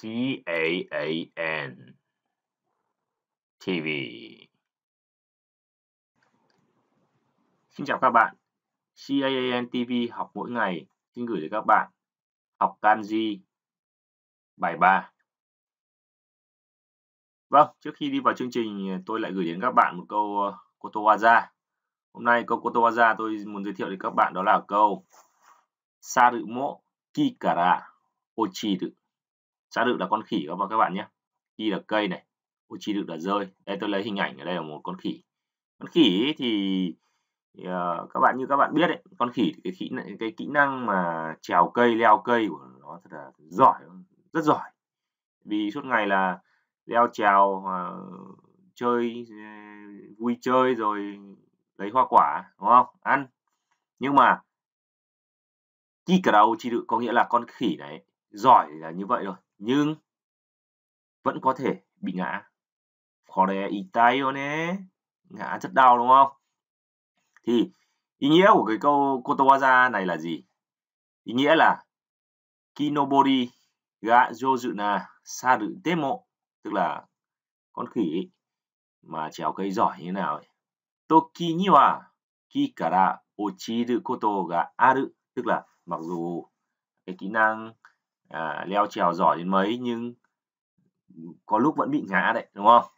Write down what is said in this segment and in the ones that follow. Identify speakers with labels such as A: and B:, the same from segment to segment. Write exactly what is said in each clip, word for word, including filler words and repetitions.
A: C A A N ti vi. Xin chào các bạn. C A A N ti vi học mỗi ngày xin gửi đến các bạn học kanji bài ba. Vâng, trước khi đi vào chương trình tôi lại gửi đến các bạn một câu uh, kotowaza. Hôm nay câu kotowaza tôi muốn giới thiệu đến các bạn đó là câu Saru mo ki kara ochiru. Saru là con khỉ các bạn các bạn nhé. Ki là cây này, ochiru là rơi. Đây tôi lấy hình ảnh ở đây là một con khỉ. Con khỉ thì uh, các bạn như các bạn biết đấy, con khỉ thì cái kỹ cái kỹ năng mà trèo cây, leo cây của nó thật là giỏi, rất giỏi. Vì suốt ngày là leo trèo uh, chơi uh, vui chơi rồi lấy hoa quả đúng không? Ăn. Nhưng mà Kikara ochiru có nghĩa là con khỉ này giỏi là như vậy rồi, nhưng vẫn có thể bị ngã. Kore itai yo ne. Ngã rất đau đúng không? Thì ý nghĩa của cái câu kotowaza này là gì? Ý nghĩa là kinobori ga joju na saru demo, tức là con khỉ mà trèo cây giỏi như thế nào ấy. Toki ni wa ki kara ochiru koto ga aru, tức là mặc dù cái kỹ năng à, leo trèo giỏi đến mấy nhưng có lúc vẫn bị ngã đấy, đúng không?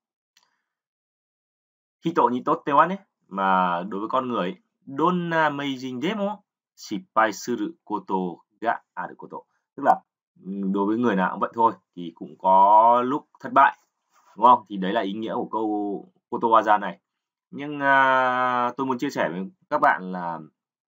A: Hito ni totte wa ne, mà đối với con người, donna meijin demo shippai suru koto ga aru koto, tức là đối với người nào cũng vậy thôi, thì cũng có lúc thất bại, đúng không? Thì đấy là ý nghĩa của câu kotowaza này. Nhưng à, tôi muốn chia sẻ với các bạn là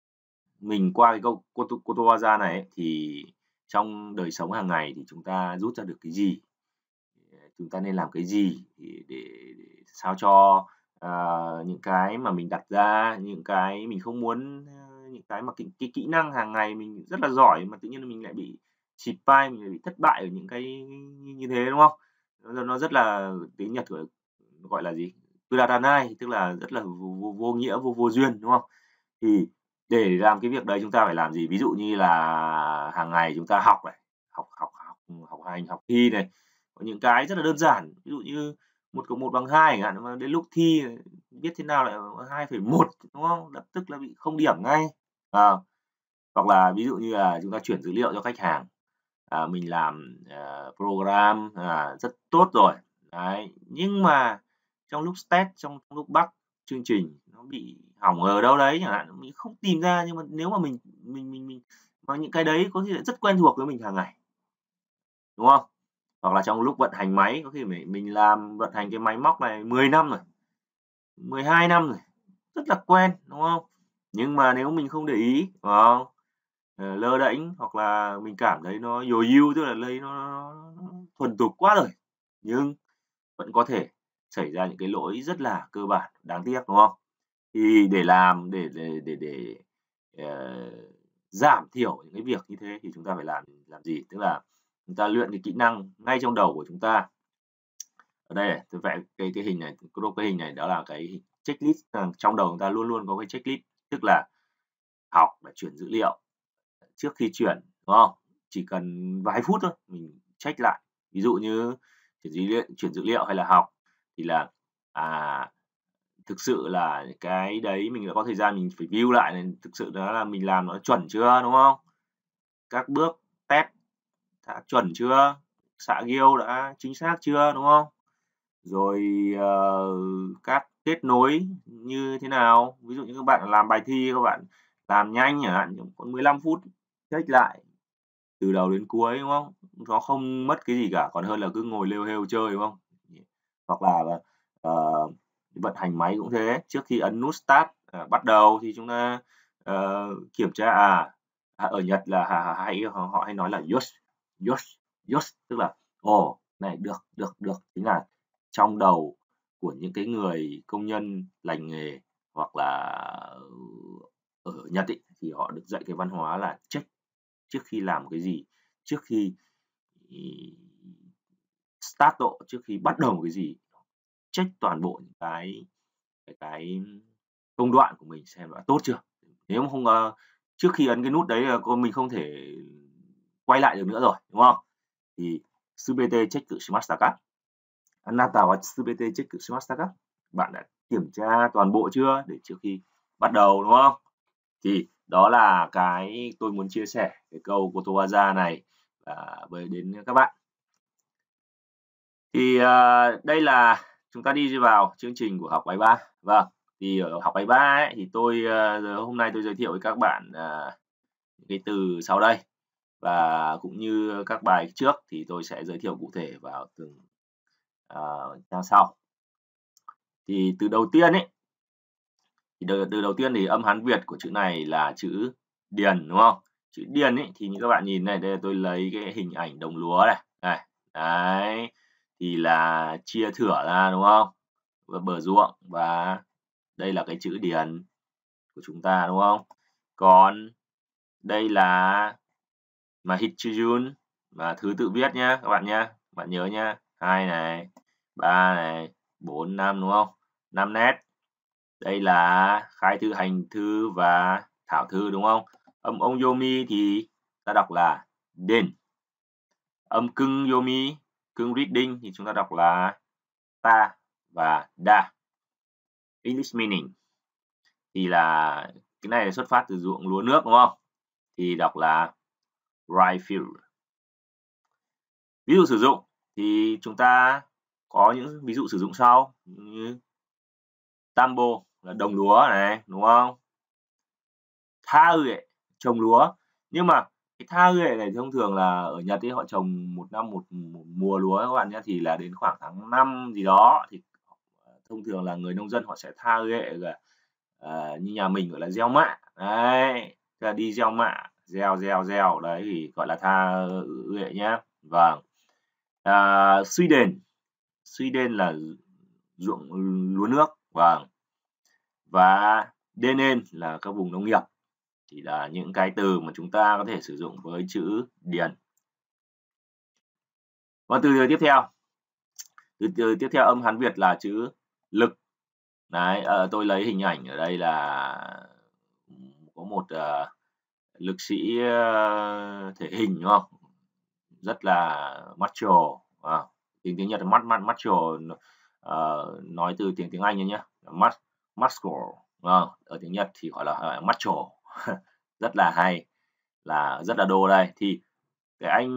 A: mình qua cái câu kotowaza này ấy, thì trong đời sống hàng ngày thì chúng ta rút ra được cái gì, chúng ta nên làm cái gì để, để, để sao cho uh, những cái mà mình đặt ra, những cái mình không muốn, những cái mà cái, cái kỹ năng hàng ngày mình rất là giỏi mà tự nhiên mình lại bị shippai, mình lại bị thất bại ở những cái như thế, đúng không? Nó, nó rất là tiếng Nhật gọi, gọi là gì? Kuradanai, tức là rất là vô, vô, vô nghĩa, vô vô duyên, đúng không? Thì để làm cái việc đấy chúng ta phải làm gì? Ví dụ như là hàng ngày chúng ta học này, học học học học hành, học thi này, có những cái rất là đơn giản, ví dụ như một cộng một bằng hai chẳng hạn, mà đến lúc thi biết thế nào lại hai phẩy một, đúng không? Lập tức là bị không điểm ngay. À, hoặc là ví dụ như là chúng ta chuyển dữ liệu cho khách hàng, à, mình làm uh, program à, rất tốt rồi, đấy, nhưng mà trong lúc test, trong lúc bug chương trình nó bị hỏng ở đâu đấy chẳng hạn, mình không tìm ra, nhưng mà nếu mà mình mình mình mình mà những cái đấy có khi là rất quen thuộc với mình hàng ngày, đúng không? Hoặc là trong lúc vận hành máy, có khi mình mình làm vận hành cái máy móc này mười năm rồi, mười hai năm rồi, rất là quen, đúng không? Nhưng mà nếu mình không để ý, đúng không? Ờ, lơ đễnh hoặc là mình cảm thấy nó yo yu, tức là lấy nó, nó, nó thuần thục quá rồi, nhưng vẫn có thể xảy ra những cái lỗi rất là cơ bản, đáng tiếc, đúng không? Thì để làm để để để để uh, giảm thiểu những cái việc như thế thì chúng ta phải làm làm gì? Tức là chúng ta luyện cái kỹ năng ngay trong đầu của chúng ta. Ở đây này, tôi vẽ cái cái hình này, cái hình này đó là cái checklist, trong đầu chúng ta luôn luôn có cái checklist, tức là học và chuyển dữ liệu. Trước khi chuyển, đúng không? Chỉ cần vài phút thôi, mình check lại. Ví dụ như chuyển dữ liệu, chuyển dữ liệu hay là học thì là à, thực sự là cái đấy mình đã có thời gian mình phải view lại này, thực sự đó là mình làm nó chuẩn chưa, đúng không? Các bước test đã chuẩn chưa? Xạ ghiêu đã chính xác chưa, đúng không? Rồi uh, các kết nối như thế nào? Ví dụ như các bạn làm bài thi, các bạn làm nhanh chẳng hạn, còn mười lăm phút check lại từ đầu đến cuối, đúng không? Nó không mất cái gì cả, còn hơn là cứ ngồi lêu hêu chơi, đúng không? Hoặc là uh, vận hành máy cũng thế, trước khi ấn nút start uh, bắt đầu thì chúng ta uh, kiểm tra, à, ở Nhật là hay họ hay nói là yosh yosh yosh, tức là ồ oh, này được được được, chính là trong đầu của những cái người công nhân lành nghề hoặc là ở Nhật ấy, thì họ được dạy cái văn hóa là check trước khi làm một cái gì, trước khi start độ, trước khi bắt đầu một cái gì, check toàn bộ những cái cái cái công đoạn của mình xem đã tốt chưa. Nếu mà không uh, trước khi ấn cái nút đấy là cô mình không thể quay lại được nữa rồi, đúng không? Thì subete check shimashita ka? Anata wa subete check shimashita ka? Bạn đã kiểm tra toàn bộ chưa để trước khi bắt đầu, đúng không? Thì đó là cái tôi muốn chia sẻ cái câu kotowaza này à, với đến các bạn. Thì à, đây là chúng ta đi vào chương trình của học bài ba. Vâng, thì ở học bài ba ấy, thì tôi à, hôm nay tôi giới thiệu với các bạn à, cái từ sau đây, và cũng như các bài trước thì tôi sẽ giới thiệu cụ thể vào từng uh, trang sau. Thì từ đầu tiên ấy, thì từ, từ đầu tiên thì âm Hán Việt của chữ này là chữ điền, đúng không? Chữ điền ấy thì như các bạn nhìn này, đây tôi lấy cái hình ảnh đồng lúa này, này, đấy, thì là chia thửa ra, đúng không? Và bờ ruộng, và đây là cái chữ điền của chúng ta, đúng không? Còn đây là mà Hichijun, và thứ tự viết nhá các bạn nhá, bạn nhớ nhá, hai này, ba này, bốn, năm, đúng không? năm nét. Đây là khai thư, hành thư và thảo thư, đúng không? Âm ông yomi thì ta đọc là den. Âm cưng yomi, cưng reading thì chúng ta đọc là ta và da. English meaning thì là cái này là xuất phát từ ruộng lúa nước, đúng không? Thì đọc là rye field. Ví dụ sử dụng thì chúng ta có những ví dụ sử dụng sau như tambo là đồng lúa này, đúng không? Tha ue trồng lúa, nhưng mà cái tha ue này thông thường là ở Nhật ấy họ trồng một năm một, một mùa lúa các bạn nhé, thì là đến khoảng tháng năm gì đó thì thông thường là người nông dân họ sẽ tha ue là à, như nhà mình gọi là gieo mạ đấy, là đi gieo mạ, gieo gieo gieo đấy thì gọi là tha ue nhá. Vâng. À, Sweden, Sweden là ruộng lúa nước, vâng. Và Denen là các vùng nông nghiệp, chỉ là những cái từ mà chúng ta có thể sử dụng với chữ điền. Và từ tiếp theo, từ, từ tiếp theo âm Hán Việt là chữ lực. Đấy, à, tôi lấy hình ảnh ở đây là có một uh, lực sĩ uh, thể hình, đúng không? Rất là macho, à, tiếng tiếng Nhật là mắt mắt macho, uh, nói từ tiếng tiếng Anh nhé, mus muscle, à, ở tiếng Nhật thì gọi là uh, macho. Rất là hay, là rất là đô đây. Thì cái anh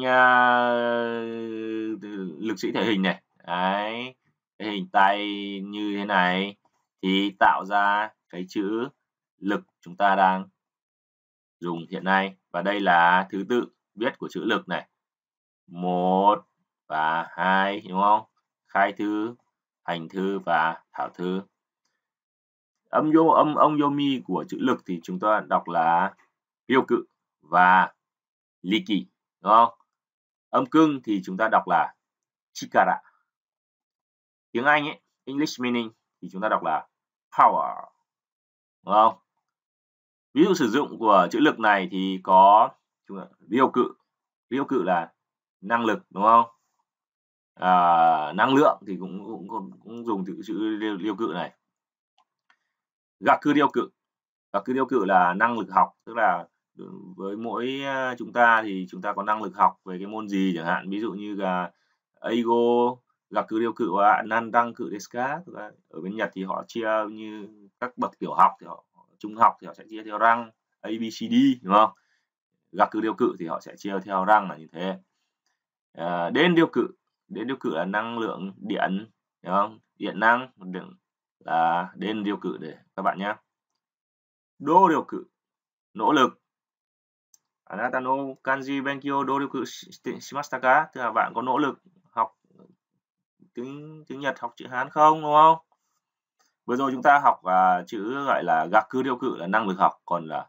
A: uh, lực sĩ thể hình này, đấy, cái hình tay như thế này thì tạo ra cái chữ lực chúng ta đang dùng hiện nay, và đây là thứ tự viết của chữ lực này, một và hai, đúng không? Khai thư, hành thư và thảo thư. Âm yo âm ông yomi của chữ lực thì chúng ta đọc là ryoku và liki, đúng không? Âm cưng thì chúng ta đọc là chikara. Tiếng Anh ấy, English meaning thì chúng ta đọc là power, đúng không? Ví dụ sử dụng của chữ lực này thì có ryoku, ryoku là năng lực, đúng không? À, năng lượng thì cũng cũng, cũng, cũng dùng từ chữ ryoku này. Gaku ryoku, gaku ryoku là năng lực học, tức là với mỗi chúng ta thì chúng ta có năng lực học về cái môn gì chẳng hạn, ví dụ như là Eigo gaku ryoku wa nandanku desu ka. Ở bên Nhật thì họ chia như các bậc tiểu học thì họ trung học thì họ sẽ chia theo răng A B C D, đúng không? Gaku ryoku thì họ sẽ chia theo răng là như thế. À, den ryoku, den ryoku là năng lượng điện, đúng không? Điện năng là den ryoku để các bạn nhé. Do ryoku, nỗ lực. Anata no kanji benkyou doryoku shimashita ka? Tức là bạn có nỗ lực học tiếng tiếng Nhật, học chữ Hán không, đúng không? Vừa rồi chúng ta học uh, chữ gọi là gaku ryoku là năng lực học, còn là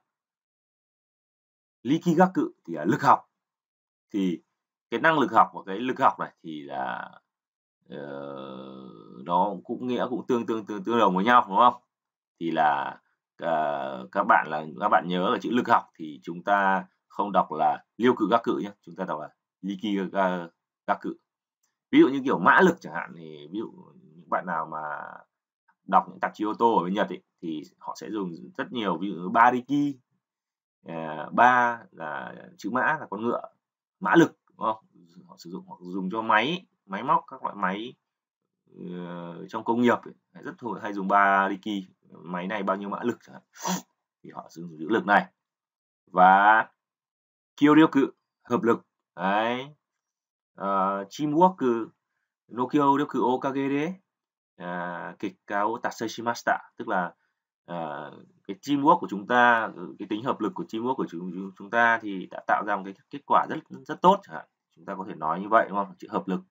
A: likigaku thì là lực học. Thì cái năng lực học và cái lực học này thì là uh, nó cũng nghĩa cũng tương tương tương tương đồng với nhau, đúng không? Thì là uh, các bạn là các bạn nhớ là chữ lực học thì chúng ta không đọc là ryoku gaku nhé, chúng ta đọc là likigaku. Ví dụ như kiểu mã lực chẳng hạn, thì ví dụ những bạn nào mà đọc những tạp chí ô tô ở bên Nhật ấy, thì họ sẽ dùng rất nhiều, ví dụ bariki, ba là chữ mã là con ngựa, mã lực, đúng không? họ sử dụng hoặc dùng cho máy máy móc, các loại máy uh, trong công nghiệp ấy, rất thường hay dùng bariki, máy này bao nhiêu mã lực chẳng hạn, thì họ sử dụng chữ lực này. Và kyoryoku, hợp lực. Đấy. Uh, teamwork no kyoryoku o kage de uh, kekka o tatsei shimashita, tức là uh, cái teamwork của chúng ta, cái tính hợp lực của teamwork của chúng chúng ta thì đã tạo ra một cái kết quả rất rất tốt chẳng hạn. Chúng ta có thể nói như vậy đúng không? Chữ hợp lực.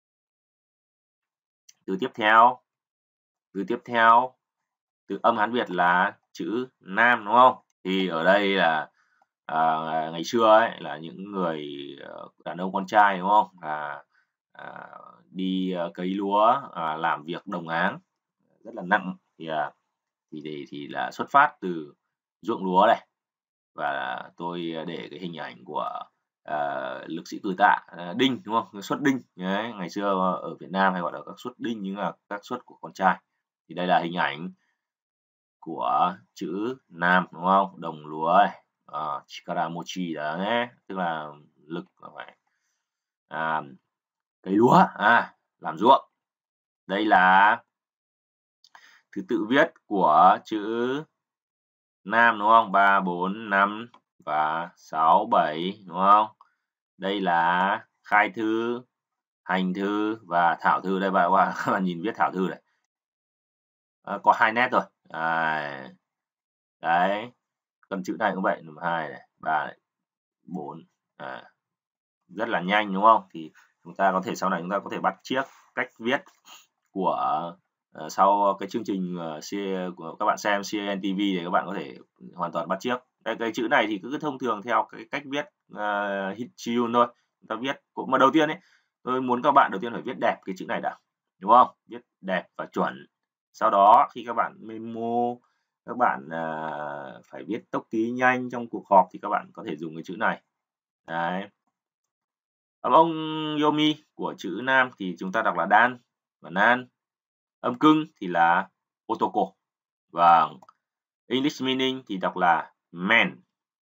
A: Từ tiếp theo, từ tiếp theo, từ âm Hán Việt là chữ nam đúng không? Thì ở đây là à, ngày xưa ấy là những người đàn ông con trai đúng không? À, à, đi cấy lúa, à, làm việc đồng áng rất là nặng thì à, thì thì thì là xuất phát từ ruộng lúa này, và tôi để cái hình ảnh của uh, lực sĩ cử tạ uh, đinh đúng không, suất đinh đấy, ngày xưa ở Việt Nam hay gọi là các suất đinh, nhưng là các suất của con trai. Thì đây là hình ảnh của chữ nam đúng không, đồng lúa này, uh, chikara mochi đấy, tức là lực phải à, cấy lúa, à, làm ruộng. Đây là thứ tự viết của chữ nam đúng không, ba bốn năm và sáu bảy đúng không? Đây là khai thư, hành thư và thảo thư. Đây bạn các bạn nhìn viết thảo thư này, à, có hai nét rồi. À, đấy, còn chữ này cũng vậy, hai này, ba này, bốn, à, rất là nhanh đúng không? Thì chúng ta có thể sau này chúng ta có thể bắt chước cách viết của uh, sau cái chương trình uh, của các bạn xem xê en ti vi thì các bạn có thể hoàn toàn bắt chước. Đây, cái chữ này thì cứ thông thường theo cái cách viết uh, Hichiun thôi, chúng ta viết. Cũng mà đầu tiên ấy, tôi muốn các bạn đầu tiên phải viết đẹp cái chữ này đã, đúng không? Viết đẹp và chuẩn. Sau đó khi các bạn memo, các bạn uh, phải viết tốc ký nhanh trong cuộc họp thì các bạn có thể dùng cái chữ này. Đấy. Âm ông Yomi của chữ nam thì chúng ta đọc là dan và nan. Âm cưng thì là otoko. Và English meaning thì đọc là man.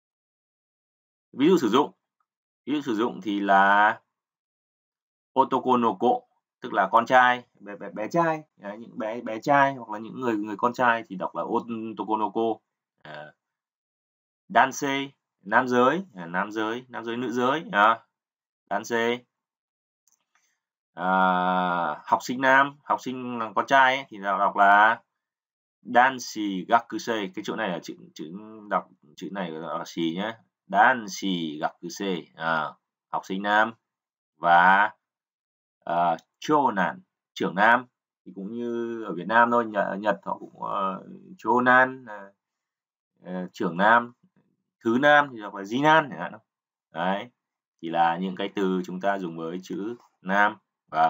A: Ví dụ sử dụng, ví dụ sử dụng thì là otoko no ko, tức là con trai, bé bé, bé trai, đấy, những bé bé trai hoặc là những người người con trai thì đọc là otoko no ko. À, danse, nam giới, à, nam giới, nam giới nữ giới, à, danse. À, học sinh nam, học sinh con trai ấy, thì đọc là danshi gakusei. Cái chỗ này là chữ chữ đọc chữ này là xì nhé, danshi gakusei, à, học sinh nam. Và uh, chonan, trưởng nam, thì cũng như ở Việt Nam thôi, Nhật, Nhật họ cũng uh, chonan, uh, uh, trưởng nam. Thứ nam thì đọc là jinan chẳng hạn. Đấy, chỉ là những cái từ chúng ta dùng với chữ nam. Vâng.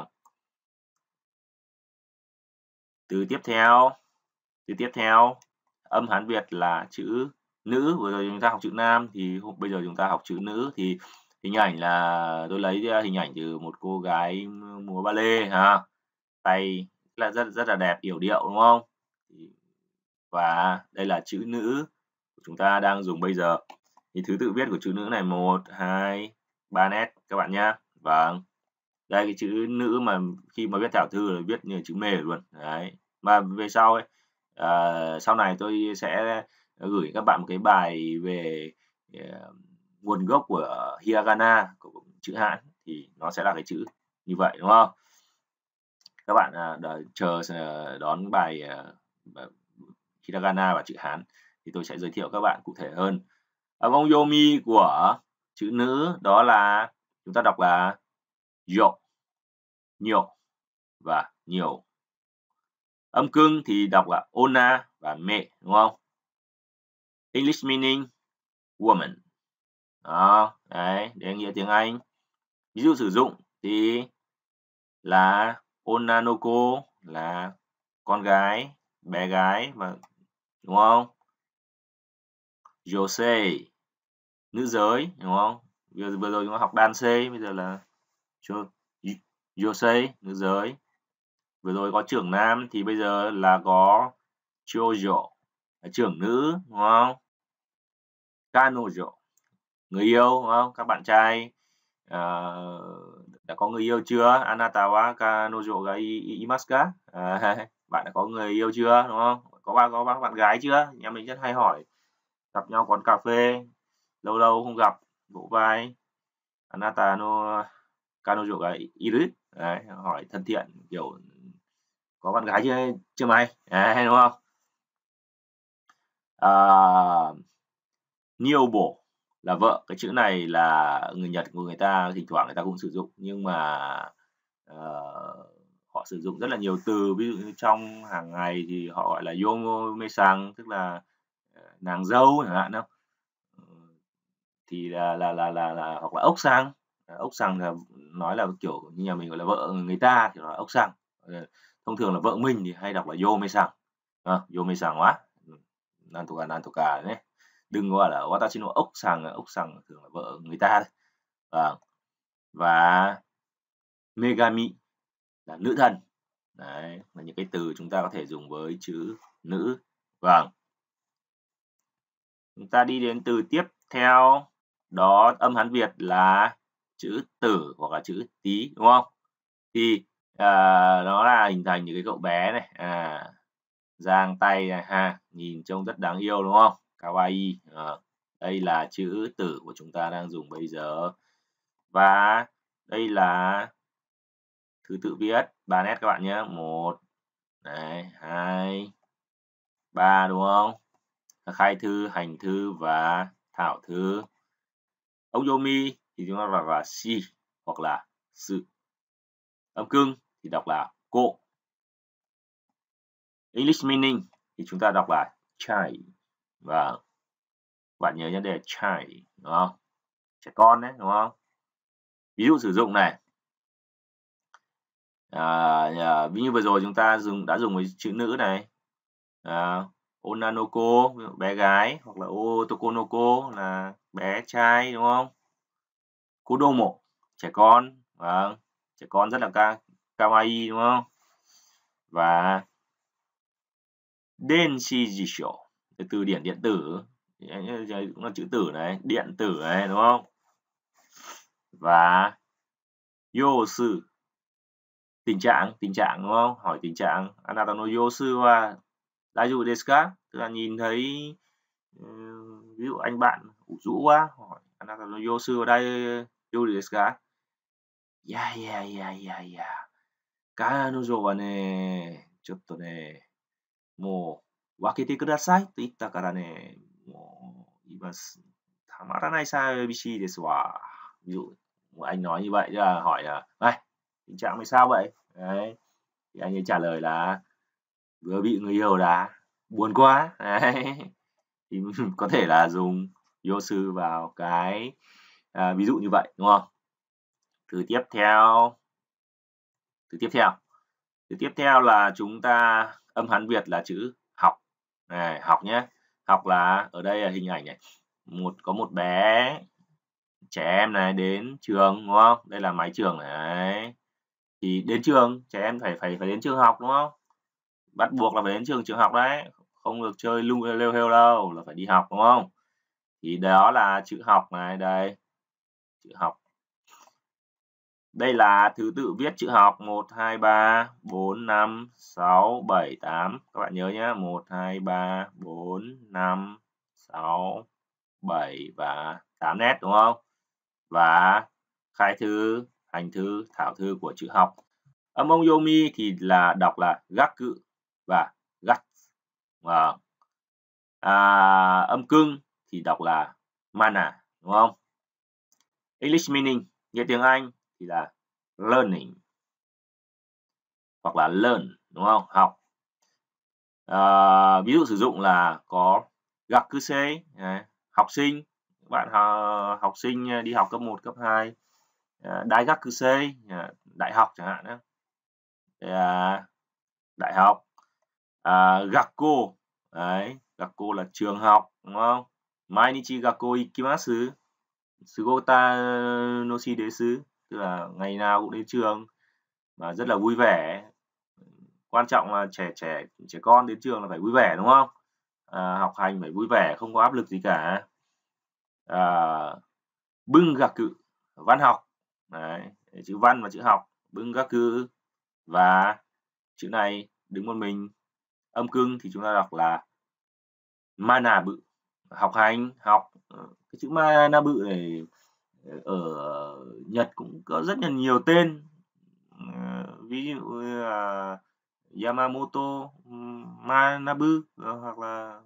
A: Từ tiếp theo, từ tiếp theo, âm Hán Việt là chữ nữ. Vừa rồi chúng ta học chữ nam thì bây giờ chúng ta học chữ nữ. Thì hình ảnh là tôi lấy hình ảnh từ một cô gái múa ba lê ha, tay là rất rất là đẹp, yểu điệu đúng không? Và đây là chữ nữ của chúng ta đang dùng bây giờ. Thì thứ tự viết của chữ nữ này một, hai, ba nét các bạn nhá. Vâng. Đây cái chữ nữ mà khi mà viết thảo thư là viết như chữ mề luôn. Đấy. Mà về sau ấy, à, sau này tôi sẽ gửi các bạn một cái bài về uh, nguồn gốc của hiragana, của chữ Hán, thì nó sẽ là cái chữ như vậy đúng không? Các bạn uh, đợi, chờ uh, đón bài uh, hiragana và chữ Hán thì tôi sẽ giới thiệu các bạn cụ thể hơn. Âm ông yomi của chữ nữ đó là chúng ta đọc là yo, nhiều và nhiều. Âm cưng thì đọc là ona và me đúng không? English meaning woman. Đó, đấy, để nghĩa tiếng Anh. Ví dụ sử dụng thì là onanoko là con gái, bé gái, và đúng không? Josei nữ giới đúng không? Vừa, vừa rồi chúng ta học danse, bây giờ là Josei nữ giới. Vừa rồi có trưởng nam thì bây giờ là có chojo là trưởng nữ đúng không? Kanojo người yêu đúng không? Các bạn trai à, đã có người yêu chưa? Anata wa kanojo ga imasu ka? À, bạn đã có người yêu chưa, đúng không? Có bạn có bạn bạn gái chưa? Nhà mình rất hay hỏi, gặp nhau quán cà phê, lâu lâu không gặp, vỗ vai. Anata no kanojo ga iru? Đấy, hỏi thân thiện kiểu có bạn gái chưa chưa mày? Đấy, đúng không? À, Niobo là vợ, cái chữ này là người Nhật của người ta thỉnh thoảng người ta cũng sử dụng, nhưng mà uh, họ sử dụng rất là nhiều từ, ví dụ như trong hàng ngày thì họ gọi là Yomome-san, tức là uh, nàng dâu chẳng hạn, không? Thì là là là là, là hoặc là ốc sang, ốc sang là nói là kiểu như nhà mình gọi là vợ người ta thì là ốc sang. Thông thường là vợ mình thì hay đọc là Yome-san, à, Yome-san quá, nantoka nantoka đấy. Đừng gọi là watashi no ốc sang, ốc sang thường là vợ người ta đấy. Vâng. Và megami là nữ thần. Đấy là những cái từ chúng ta có thể dùng với chữ nữ. Vâng. Chúng ta đi đến từ tiếp theo, đó âm Hán Việt là chữ tử hoặc là chữ tí, đúng không? Thì à, nó là hình thành những cái cậu bé này, à, giang tay này ha, nhìn trông rất đáng yêu đúng không? Kawaii. À, đây là chữ tử của chúng ta đang dùng bây giờ. Và đây là thứ tự viết ba nét các bạn nhé. Một, này, hai, ba đúng không? Khai thư, hành thư và thảo thư. Ông Yomi thì chúng ta đọc là si hoặc là sự. Âm cưng thì đọc là cô. English meaning thì chúng ta đọc là child. Và bạn nhớ nhé, đây là child, đúng không? Trẻ con đấy, đúng không? Ví dụ sử dụng này. À, ví như vừa rồi chúng ta dùng đã dùng với chữ nữ này. À, onanoko bé gái, hoặc là otokonoko là bé trai, đúng không? Kodomo trẻ con, vâng, trẻ con rất là ka kawaii đúng không? Và denshi jisho, từ từ điển điện tử, cũng là chữ tử này, điện tử này đúng không? Và yosu, tình trạng, tình trạng đúng không? Hỏi tình trạng. Anata no yosu wa daijoubu desu ka? Tức là nhìn thấy ví dụ anh bạn ủ rũ quá, hỏi Anata no yosu wa daijoubu desu ka? Ya ya ya ya ya. 彼女はね、ちょっとね、もう分けてくださいと言ったからね、もう今たまらない寂しいですわ. Ví dụ anh nói như vậy là hỏi là này, tình trạng mày sao vậy? Đấy. Thì anh ấy trả lời là vừa bị người yêu đá, buồn quá. Đấy. Thì có thể là dùng yosu vào cái à, ví dụ như vậy đúng không? Từ tiếp theo, từ tiếp theo. Từ tiếp theo là chúng ta âm Hán Việt là chữ học. Này, học nhé. Học là ở đây là hình ảnh này. Một có một bé trẻ em này đến trường đúng không? Đây là mái trường này. Thì đến trường, trẻ em phải phải phải đến trường học đúng không? Bắt buộc là phải đến trường trường học đấy, không được chơi lung lêu hêu đâu, là phải đi học đúng không? Thì đó là chữ học này đây. Chữ học. Đây là thứ tự viết chữ học một, hai, ba, bốn, năm, sáu, bảy, tám. Các bạn nhớ nhé, một, hai, ba, bốn, năm, sáu, bảy và tám nét đúng không? Và khai thư, hành thư, thảo thư của chữ học. Âm ông Yomi thì là đọc là gác cự và gắt. Và à, âm cưng thì đọc là mana đúng không? English meaning, nghĩa tiếng Anh thì là learning hoặc là learn đúng không? Học. À, ví dụ sử dụng là có gakusei, học sinh, bạn học sinh đi học cấp một, cấp hai, đại gakusei, đại học chẳng hạn đó. À, đại học. À, gakko, đấy, gakko là trường học đúng không? Mainichi gakko ikimasu, sugota no shi desu, tức là ngày nào cũng đến trường và rất là vui vẻ. Quan trọng là trẻ trẻ trẻ con đến trường là phải vui vẻ đúng không? À, học hành phải vui vẻ, không có áp lực gì cả. À, bungaku, văn học, Đấy, chữ văn và chữ học bungaku, và chữ này đứng một mình âm cưng thì chúng ta đọc là manabu, học hành, học. Cái chữ manabu này ở Nhật cũng có rất là nhiều tên, ví dụ như là Yamamoto Manabu, hoặc là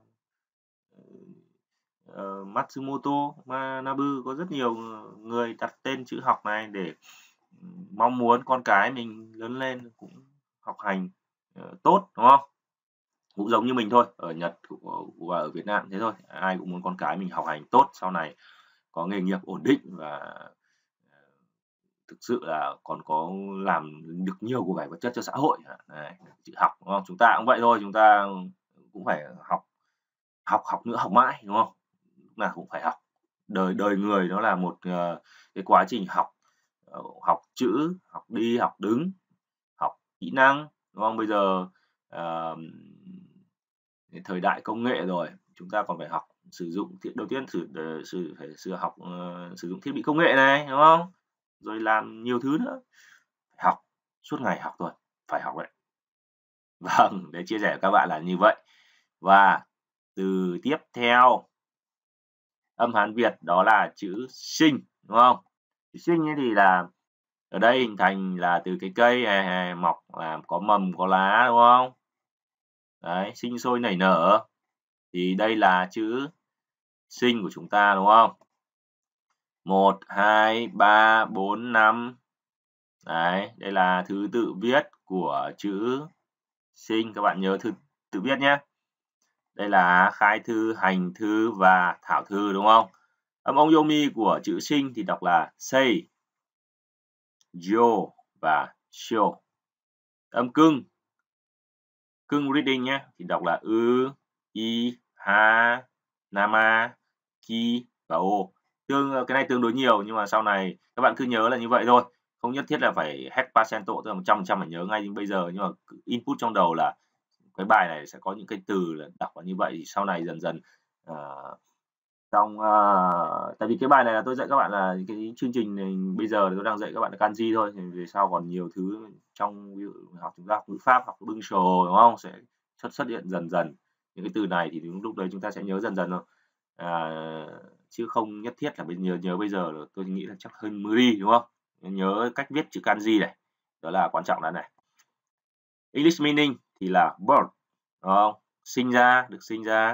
A: uh, Matsumoto Manabu. Có rất nhiều người đặt tên chữ học này để mong muốn con cái mình lớn lên cũng học hành uh, tốt, đúng không? Cũng giống như mình thôi, ở Nhật và ở Việt Nam thế thôi, ai cũng muốn con cái mình học hành tốt, sau này có nghề nghiệp ổn định và thực sự là còn có làm được nhiều của cải vật chất cho xã hội. Đấy, chữ học, đúng không? Chúng ta cũng vậy thôi, chúng ta cũng phải học học học nữa, học mãi, đúng không? Lúc nào cũng phải học. Đời đời người nó là một uh, cái quá trình học, uh, học chữ, học đi, học đứng, học kỹ năng, đúng không? Bây giờ uh, thời đại công nghệ rồi, chúng ta còn phải học sử dụng thiết đầu tiên sử sử phải sử học uh, sử dụng thiết bị công nghệ này, đúng không? Rồi làm nhiều thứ nữa. Học, suốt ngày học thôi, phải học đấy. Vâng, để chia sẻ với các bạn là như vậy. Và từ tiếp theo âm Hán Việt đó là chữ sinh, đúng không? Chữ sinh ấy thì là ở đây hình thành là từ cái cây hè, hè mọc làm có mầm có lá, đúng không? Đấy, sinh sôi nảy nở thì đây là chữ sinh của chúng ta, đúng không? Một, hai, ba, bốn, năm. Đấy, đây là thứ tự viết của chữ sinh, các bạn nhớ thứ tự viết nhé. Đây là khai thư, hành thư và thảo thư, đúng không? Âm ong yomi của chữ sinh thì đọc là sei, yo và shio. Âm cưng, cưng reading nhé, thì đọc là ư, i, ha, nama, ki và o. Tương cái này tương đối nhiều nhưng mà sau này các bạn cứ nhớ là như vậy thôi, không nhất thiết là phải hết percento, tức là một trăm phần trăm phải nhớ ngay bây giờ, nhưng mà input trong đầu là cái bài này sẽ có những cái từ là đọc là như vậy, thì sau này dần dần uh, trong uh, tại vì cái bài này là tôi dạy các bạn là cái chương trình này bây giờ tôi đang dạy các bạn là kanji thôi, thì về sau còn nhiều thứ trong ví dụ học chúng ta học ngữ pháp, học bưng sồ, đúng không, sẽ xuất xuất hiện dần dần những cái từ này, thì lúc đấy chúng ta sẽ nhớ dần dần thôi, à, chứ không nhất thiết là bây nhớ nhớ bây giờ. Tôi nghĩ là chắc hơn mười đi, đúng không? Nhớ cách viết chữ kanji này, đó là quan trọng là này. English meaning thì là birth, đúng không? Sinh ra, được sinh ra.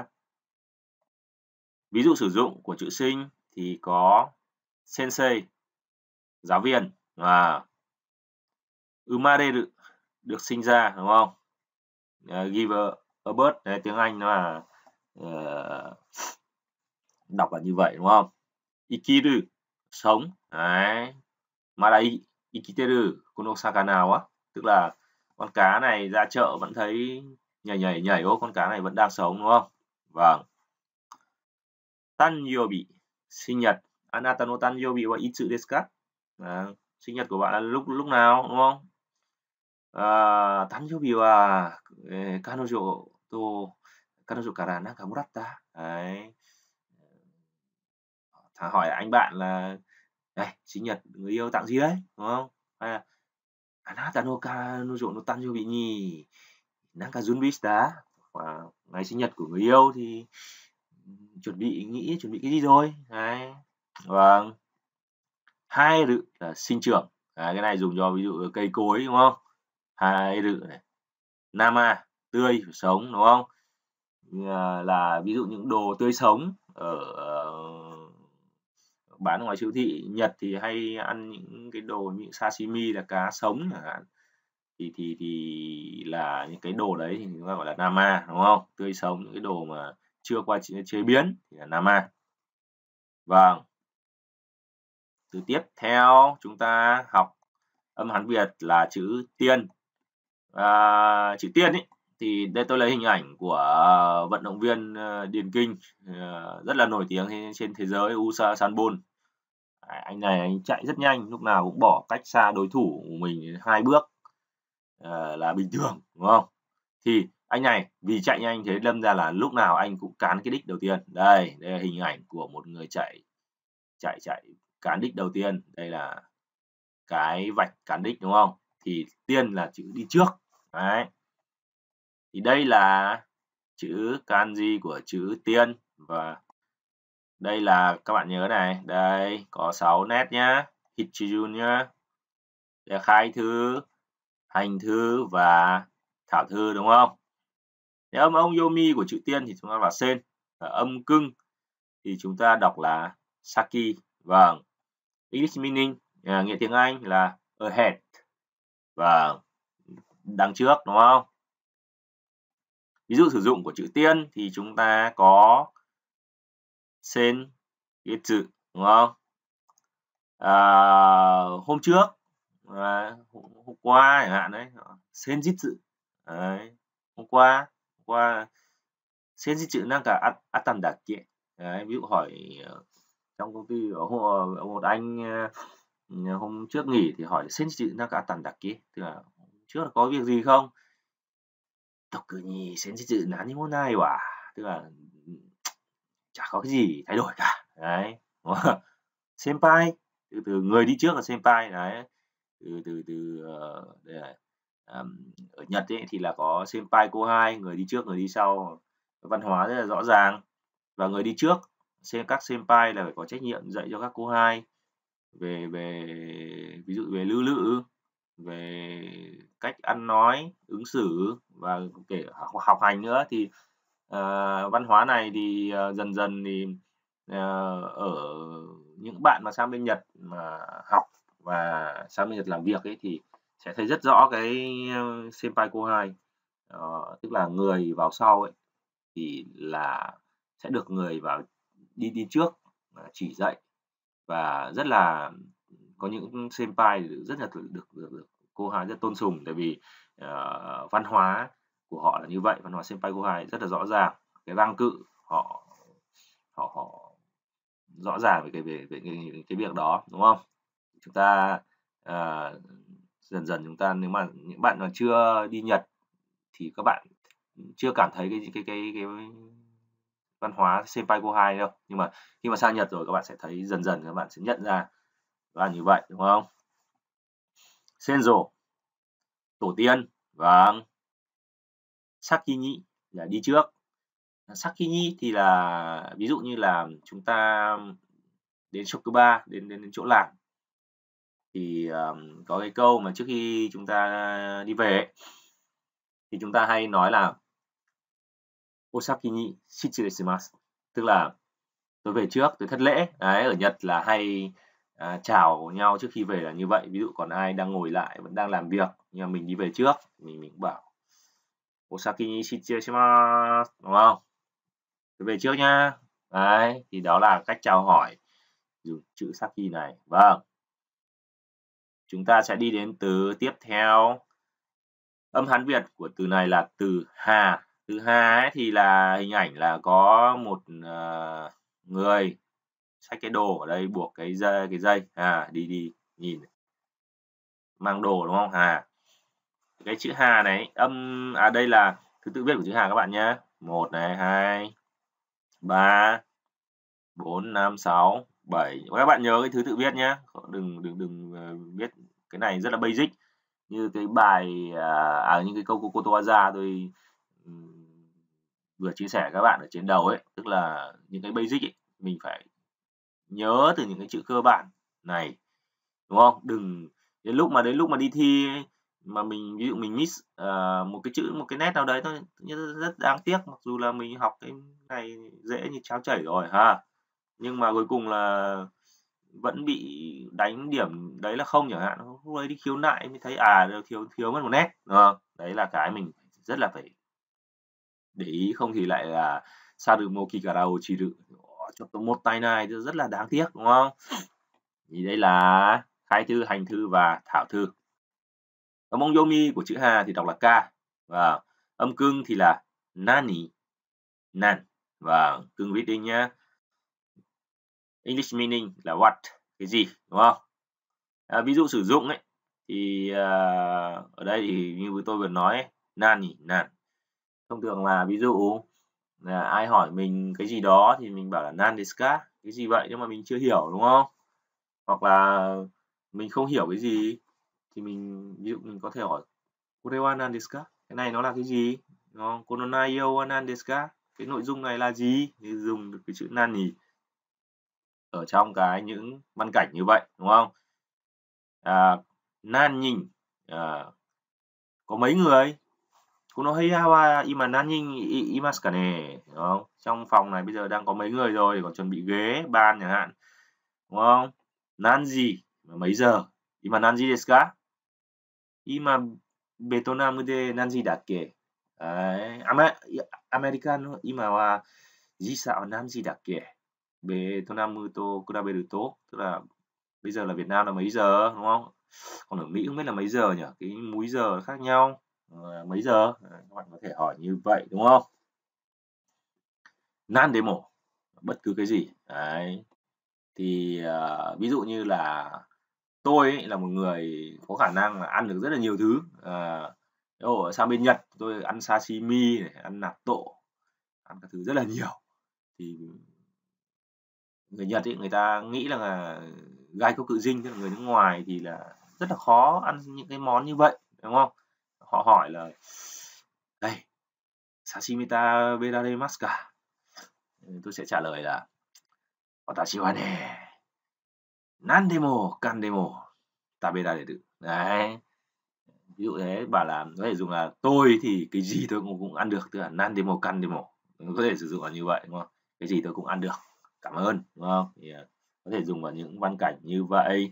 A: Ví dụ sử dụng của chữ sinh thì có sensei, giáo viên, và umareru, được sinh ra, đúng không? Uh, give a, a birth, đấy, tiếng Anh nó là uh, đọc là như vậy, đúng không? Ikiru, sống, đấy. Mara ikiteru kono sakana wa, tức là con cá này ra chợ vẫn thấy nhảy nhảy nhảy, ô con cá này vẫn đang sống, đúng không? Vâng. Tanyobi, sinh nhật. Anata no tanyobi wa itsu desu ka? À, sinh nhật của bạn là lúc lúc nào, đúng không? À, tanyobi wa eh, kanojo to kanojo kara nanka moratta. Đấy. Thả hỏi anh bạn là đây, sinh nhật người yêu tặng gì đấy, đúng không? Hay là anata no kanojo no tanyobi ni nanka junbi shita? Và ngày sinh nhật của người yêu thì chuẩn bị nghĩ chuẩn bị cái gì rồi? Đấy. Vâng. Hai rự là sinh trưởng. À, cái này dùng cho ví dụ cây cối, đúng không? Hai rự này. Nama, tươi, sống, đúng không? À, là ví dụ những đồ tươi sống ở uh, bán ở ngoài siêu thị Nhật thì hay ăn những cái đồ như sashimi là cá sống chẳng hạn, thì thì thì là những cái đồ đấy thì chúng ta gọi là nama, đúng không? Tươi sống, những cái đồ mà chưa qua chế biến thì là nama. Vâng. Từ tiếp theo chúng ta học âm Hán Việt là chữ tiên. À, chữ tiên ấy thì đây tôi lấy hình ảnh của vận động viên điền kinh rất là nổi tiếng trên thế giới, Usain Bolt. Anh này anh chạy rất nhanh, lúc nào cũng bỏ cách xa đối thủ của mình hai bước à, là bình thường, đúng không? Thì anh này vì chạy nhanh thế đâm ra là lúc nào anh cũng cán cái đích đầu tiên. Đây, đây là hình ảnh của một người chạy chạy chạy cán đích đầu tiên. Đây là cái vạch cán đích đúng không? Thì tiên là chữ đi trước. Đấy. Thì đây là chữ kanji của chữ tiên, và đây là các bạn nhớ này, đây có sáu nét nhá, Hichijun nhá. Đây là khai thư, hành thư và thảo thư đúng không? Nếu âm ông yomi của chữ tiên thì chúng ta là sen, và âm cưng thì chúng ta đọc là saki. Vâng. English meaning, à, nghĩa tiếng Anh là ahead. Vâng. Đằng trước đúng không? Ví dụ sử dụng của chữ tiên thì chúng ta có sen, getsu đúng không? À, hôm trước, à, hôm qua chẳng hạn đấy, senjitsu. Đấy. Hôm qua, hôm qua senjitsu nanka attan dakke. Đấy, ví dụ hỏi trong công ty ở một anh hôm trước nghỉ thì hỏi senjitsu nanka attan dakke, tức là trước là có việc gì không? Tokuni senjitsu nani mo nai wa, tức là chả có cái gì thay đổi cả. Đấy. Senpai, từ từ người đi trước là senpai. Đấy. Từ từ từ uh, đây là, um, ở Nhật ấy thì là có senpai cô hai, người đi trước người đi sau, văn hóa rất là rõ ràng. Và người đi trước, các senpai là phải có trách nhiệm dạy cho các cô hai về về ví dụ về lưu lự, về cách ăn nói, ứng xử và kể học hành nữa. Thì uh, văn hóa này thì uh, dần dần thì uh, ở những bạn mà sang bên Nhật mà học và sang bên Nhật làm việc ấy thì sẽ thấy rất rõ cái senpai cô hai, uh, tức là người vào sau ấy thì là sẽ được người vào đi đi trước chỉ dạy, và rất là có những senpai rất là được được, được, được cô hai rất tôn sùng, tại vì uh, văn hóa của họ là như vậy. Văn hóa senpai cô hai rất là rõ ràng, cái răng cự họ họ họ rõ ràng về cái về, về cái, cái việc đó đúng không? Chúng ta uh, dần dần chúng ta, nếu mà những bạn mà chưa đi Nhật thì các bạn chưa cảm thấy cái cái cái cái, cái văn hóa senpai cô hai đâu, nhưng mà khi mà sang Nhật rồi các bạn sẽ thấy dần dần các bạn sẽ nhận ra là như vậy đúng không? Senzo, tổ tiên. Vâng. Sakini là đi trước. Sakini thì là ví dụ như là chúng ta đến Shokuba, đến đến, đến chỗ làm thì um, có cái câu mà trước khi chúng ta đi về thì chúng ta hay nói là Osakini shitsuresimasu, tức là tôi về trước, tôi thất lễ. Đấy, ở Nhật là hay à, chào nhau trước khi về là như vậy. Ví dụ còn ai đang ngồi lại vẫn đang làm việc nhưng mà mình đi về trước, mình mình cũng bảo Osakini shitsuresimasu đúng không? Tôi về trước nhá. Đấy, thì đó là cách chào hỏi dùng chữ Saki này. Vâng. Chúng ta sẽ đi đến từ tiếp theo. Âm Hán Việt của từ này là từ hà. Từ hà ấy thì là hình ảnh là có một uh, người xách cái đồ ở đây, buộc cái dây cái dây à đi đi nhìn mang đồ đúng không? Hà. Cái chữ hà này âm à đây là thứ tự viết của chữ hà các bạn nhé. một này, hai, ba, bốn, năm, sáu, bảy. Các bạn nhớ cái thứ tự viết nhé. Đừng đừng đừng viết cái này rất là basic. Như cái bài à, à những cái câu của Kotowaza tôi um, vừa chia sẻ các bạn ở trên đầu ấy, tức là những cái basic ấy, mình phải nhớ từ những cái chữ cơ bản này đúng không? Đừng đến lúc mà đến lúc mà đi thi ấy, mà mình ví dụ mình miss uh, một cái chữ, một cái nét nào đấy thôi, rất đáng tiếc, mặc dù là mình học cái này dễ như cháo chảy rồi ha, nhưng mà cuối cùng là vẫn bị đánh điểm đấy là không chẳng hạn. Lúc đấy đi khiếu nại mới thấy à thiếu thiếu mất một nét đúng không? Đấy là cái mình rất là phải để ý, không thì lại là Sarumoki kara ochiru, cho tôi một tay này rất là đáng tiếc đúng không? Thì đây là khai thư, hành thư và thảo thư. Âm ông yomi của chữ hà thì đọc là ka, và âm cưng thì là nani, nan, và cưng reading nhá. English meaning là what, cái gì đúng không? À, ví dụ sử dụng ấy thì uh, ở đây thì như tôi vừa nói ấy, nani, nan. Thông thường là ví dụ là ai hỏi mình cái gì đó thì mình bảo là nan desu ka, cái gì vậy, nhưng mà mình chưa hiểu đúng không? Hoặc là mình không hiểu cái gì thì mình ví dụ mình có thể hỏi Kore wa nan desu ka? Cái này nó là cái gì? Đúng không? Kono naiyo wa nan desu ka? Cái nội dung này là gì? Thì dùng được cái chữ nani ở trong cái những văn cảnh như vậy, đúng không? À, nan nhìn à, có mấy người? Kono heiya wa ima nan nin imasu ka ne? Đúng không? Trong phòng này bây giờ đang có mấy người rồi, để còn chuẩn bị ghế, bàn chẳng hạn. Đúng không? Nanji mấy giờ? Ima nanji desu ka? Ima Beethoven de nanji dakke? Đấy. America no ima wa jisa wa nanji dakke? Beethoven to kuraberu to, tức là bây giờ là Việt Nam là mấy giờ, đúng không? Còn ở Mỹ không biết là mấy giờ nhỉ? Cái múi giờ khác nhau. À, mấy giờ? Đấy, các bạn có thể hỏi như vậy, đúng không? Nan demo, bất cứ cái gì. Đấy. Thì uh, ví dụ như là tôi ấy, là một người có khả năng là ăn được rất là nhiều thứ. À, ở sang bên Nhật tôi ăn sashimi này, ăn natto, ăn các thứ rất là nhiều. Thì người Nhật ấy, người ta nghĩ rằng là gai có cự dinh, tức là người nước ngoài thì là rất là khó ăn những cái món như vậy, đúng không? Họ hỏi là đây, sashimi ta beraremasu ka? Tôi sẽ trả lời là watashi wa ne nandemo kandemo taberareru. Đấy. Ví dụ thế, bảo là có thể dùng là tôi thì cái gì tôi cũng, cũng ăn được, tức là nandemo kandemo, có thể sử dụng là như vậy, đúng không? Cái gì tôi cũng ăn được, cảm ơn, đúng không? Thì uh, có thể dùng vào những văn cảnh như vậy.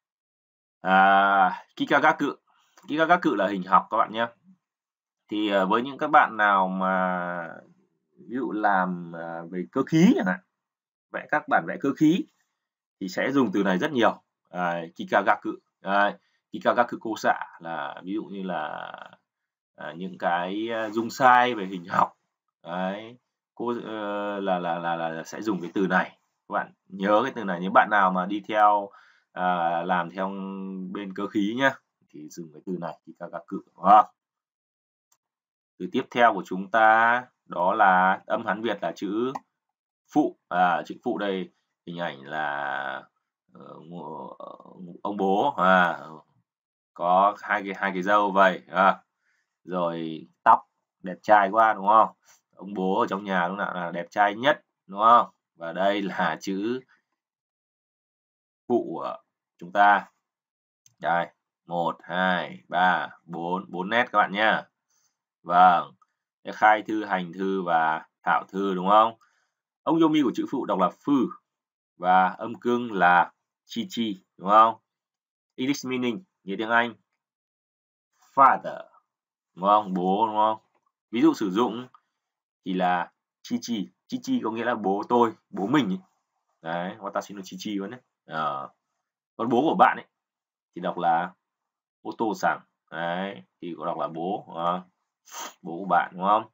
A: À, kikagaku, kikagaku là hình học các bạn nhé. Thì uh, với những các bạn nào mà ví dụ làm uh, về cơ khí chẳng hạn, vẽ các bản vẽ cơ khí thì sẽ dùng từ này rất nhiều. À, kikagaku, à, kikagaku kosa là ví dụ như là à, những cái dung sai về hình học. Đấy, cô uh, là, là là là sẽ dùng cái từ này. Các bạn nhớ cái từ này, những bạn nào mà đi theo à, làm theo bên cơ khí nhá thì dùng cái từ này kikagaku, đúng không? Từ tiếp theo của chúng ta đó là âm Hán Việt là chữ phụ. À, chữ phụ đây hình ảnh là uh, ông bố, à, có hai cái hai cái râu vậy, à, rồi tóc đẹp trai quá, đúng không? Ông bố ở trong nhà lúc nào là đẹp trai nhất, đúng không? Và đây là chữ phụ của chúng ta. Đây, một, hai, ba, bốn, bốn nét các bạn nhé. Vâng, khai thư, hành thư và thảo thư, đúng không? Ông Yomi của chữ phụ đọc là phư và âm cưng là chi chi, đúng không? English meaning, nghĩa tiếng Anh, father, đúng không? Bố, đúng không? Ví dụ sử dụng thì là chi chi, chi chi có nghĩa là bố tôi, bố mình ấy. Đấy, watashi no chi chi luôn đấy. À, còn bố của bạn ấy thì đọc là oto-san, đấy, thì có đọc là bố, à, bố của bạn, đúng không?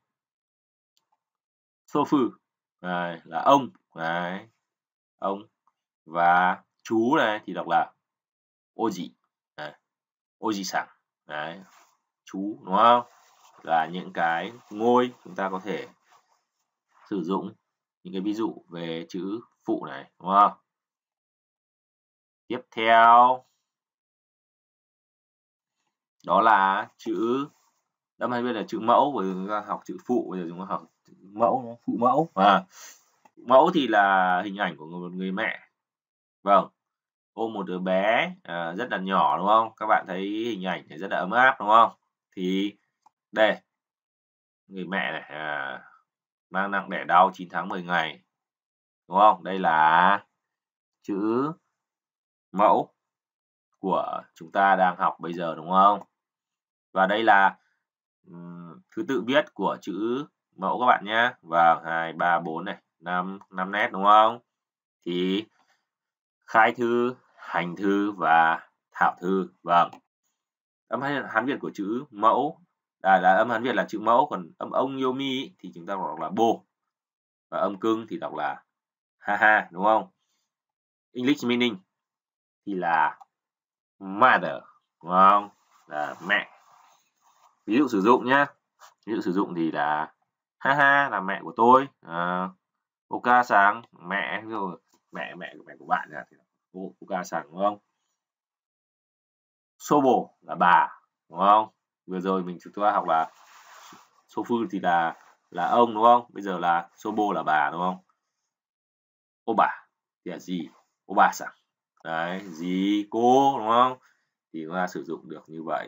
A: Sofu, đấy, là ông, đấy, ông. Và chú này thì đọc là oji, đấy, oji-san, đấy, chú, đúng không? Là những cái ngôi chúng ta có thể sử dụng những cái ví dụ về chữ phụ này, đúng không? Tiếp theo đó là chữ, năm hay biết là chữ mẫu, bởi chúng ta học chữ phụ, bây giờ chúng ta học chữ mẫu, phụ mẫu. À, mẫu thì là hình ảnh của một người mẹ, vâng, ôm một đứa bé à, rất là nhỏ, đúng không? Các bạn thấy hình ảnh này rất là ấm áp, đúng không? Thì đây, người mẹ này à, mang nặng đẻ đau chín tháng mười ngày, đúng không? Đây là chữ mẫu của chúng ta đang học bây giờ, đúng không? Và đây là um, thứ tự viết của chữ mẫu các bạn nhé. Và hai, ba, bốn này, năm, năm nét, đúng không? Thì khai thư, hành thư và thảo thư. Vâng. Âm Hán Việt của chữ mẫu, à, là âm Hán Việt là chữ mẫu, còn âm ông Yomi thì chúng ta đọc là bô. Và âm cưng thì đọc là ha ha, đúng không? English meaning thì là mother, đúng không? Là mẹ. Ví dụ sử dụng nhé. Ví dụ sử dụng thì là ha ha là mẹ của tôi. À, Oka sáng mẹ, rồi mẹ mẹ của mẹ của bạn là Oka sáng, đúng không? sobo là bà, đúng không? Vừa rồi mình chúng ta học là sofu thì là là ông, đúng không? Bây giờ là sobo là bà, đúng không? Ô bà thì là gì? Ô bà sang. Đấy, gì cô, đúng không? Thì chúng ta sử dụng được như vậy.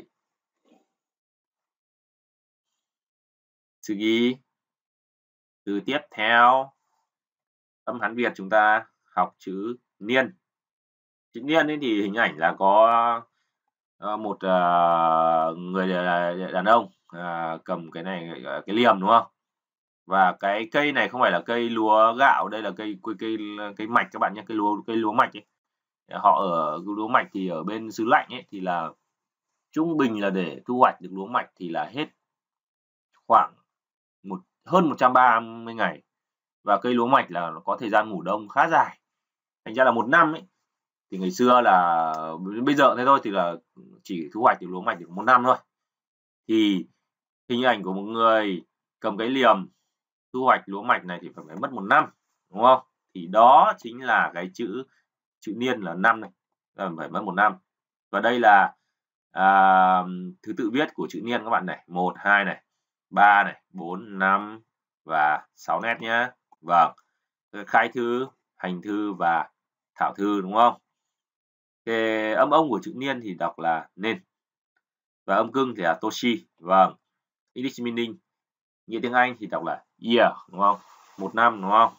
A: Tsugi, từ tiếp theo, âm Hán Việt chúng ta học chữ niên. Chữ niên ấy thì hình ảnh là có một uh, người đàn ông uh, cầm cái này cái liềm, đúng không? Và cái cây này không phải là cây lúa gạo, đây là cây cây cây, cây mạch các bạn nhé, cây lúa cây lúa mạch ấy. Họ ở lúa mạch thì ở bên xứ lạnh ấy thì là trung bình là để thu hoạch được lúa mạch thì là hết khoảng một hơn một trăm ba mươi ngày, và cây lúa mạch là nó có thời gian ngủ đông khá dài, thành ra là một năm ấy thì ngày xưa là bây giờ thế thôi thì là chỉ thu hoạch được lúa mạch được một năm thôi. Thì hình ảnh của một người cầm cái liềm thu hoạch lúa mạch này thì phải mất một năm, đúng không? Thì đó chính là cái chữ chữ niên là năm này, là phải mất một năm. Và đây là à, thứ tự viết của chữ niên các bạn này, một, hai này, ba này, bốn, năm và sáu nét nhá. Vâng. Khai thư, hành thư và thảo thư, đúng không? Cái âm ông của chữ niên thì đọc là nên. Và âm cưng thì là toshi. Vâng. English meaning, nghĩa tiếng Anh thì đọc là year, đúng không? Một năm, đúng không?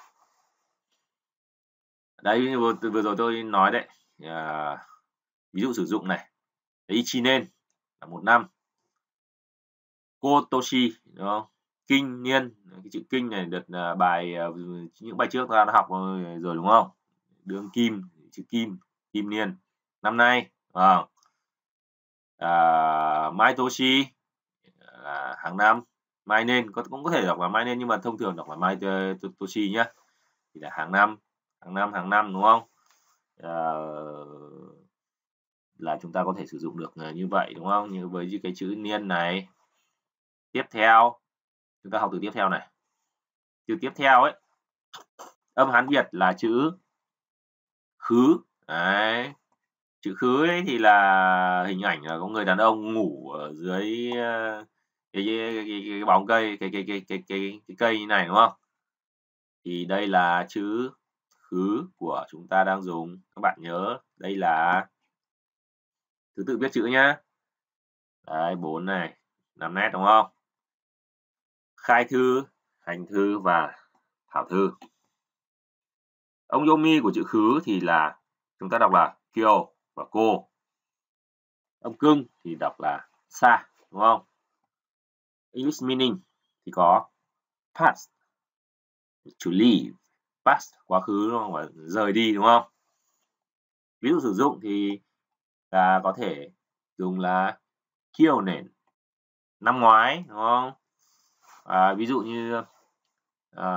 A: Đấy, vừa, vừa rồi tôi nói đấy. À, ví dụ sử dụng này. Ichinen là một năm. Kotoshi, đúng không? Kinh niên, cái chữ kinh này đợt uh, bài uh, những bài trước ta đã học rồi, rồi đúng không? Đương kim, chữ kim, kim niên. Năm nay, vâng. À, mai toshi là hàng năm. Mai nên có cũng có thể đọc là mai nên nhưng mà thông thường đọc là mai toshi nhá. Thì là hàng năm, hàng năm, hàng năm, đúng không? À, là chúng ta có thể sử dụng được như vậy, đúng không? Như với cái chữ niên này. Tiếp theo, chúng ta học từ tiếp theo này. Từ tiếp theo ấy, âm Hán Việt là chữ khứ. Đấy. Chữ khứ ấy thì là hình ảnh là có người đàn ông ngủ ở dưới cái, cái, cái, cái, cái bóng cây, cái cái cái cái cái cái cây như này, đúng không? Thì đây là chữ khứ của chúng ta đang dùng. Các bạn nhớ, đây là thứ tự viết chữ nhá. Đấy, bốn này, năm nét, đúng không? Khai thư, hành thư và thảo thư. Ông yomi của chữ khứ thì là chúng ta đọc là kyo và cô. Âm cưng thì đọc là sa, đúng không? English meaning thì có past, to leave, past quá khứ, đúng không? Và rời đi, đúng không? Ví dụ sử dụng thì là có thể dùng là kyonen, năm ngoái, đúng không? À, ví dụ như à,